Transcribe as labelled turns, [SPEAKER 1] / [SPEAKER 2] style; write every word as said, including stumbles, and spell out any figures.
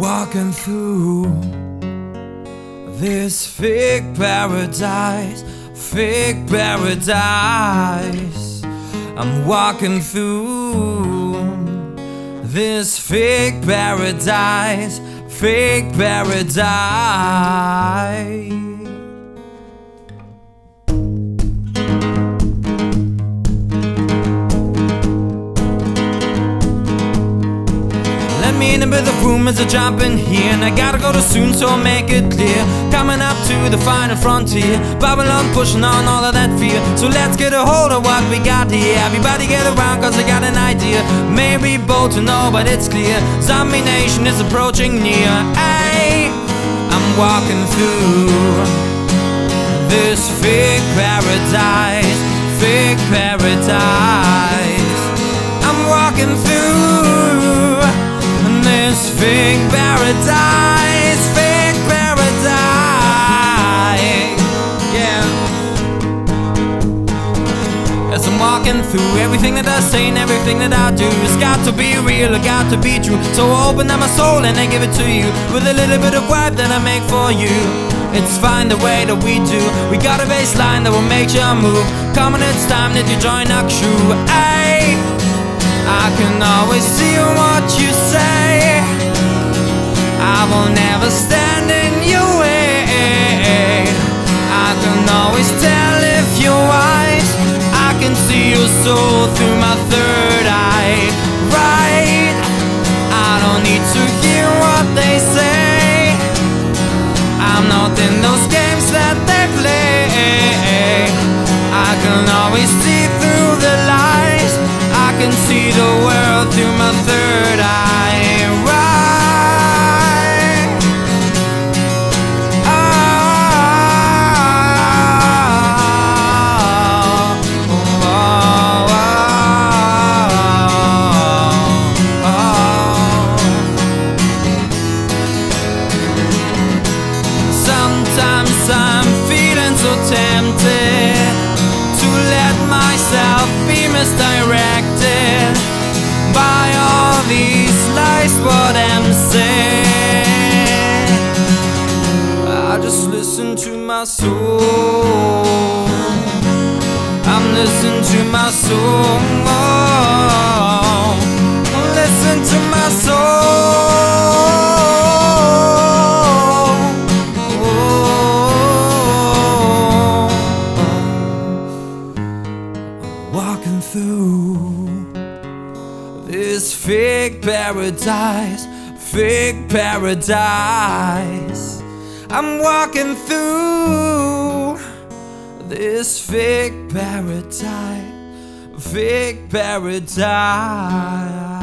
[SPEAKER 1] Walking through this fake paradise, fake paradise. I'm walking through this fake paradise, fake paradise. Me in the room as I jump in here, and I gotta go to soon, so I'll make it clear. Coming up to the final frontier, Babylon pushing on all of that fear. So let's get a hold of what we got here. Everybody get around, cause I got an idea. Maybe bold to know, but it's clear. Zombie nation is approaching near. Hey, I'm walking through this fake paradise, fake paradise. I'm walking through this fake paradise, fake paradise, yeah. As I'm walking through, everything that I say and everything that I do has got to be real, it got to be true. So I open up my soul and I give it to you, with a little bit of vibe that I make for you. It's fine the way that we do. We got a baseline that will make you move. Come on, it's time that you join our crew. Ay, I can always see what you say. I will never stand in your way. I can always tell if you're wise. I can see your soul through my third eye. Right, I don't need to hear what they say. I'm not in those games that they play. I can always see through the lies. I can see the world through my third eye. Right, oh, oh, oh, oh, oh. Sometimes I'm feeling so tempted to let myself be misdirected by all these lies, what I'm saying. I just listen to my soul. I'm listening to my soul. Listen to my soul. Walking through this fake paradise, fake paradise. I'm walking through this fake paradise, fake paradise.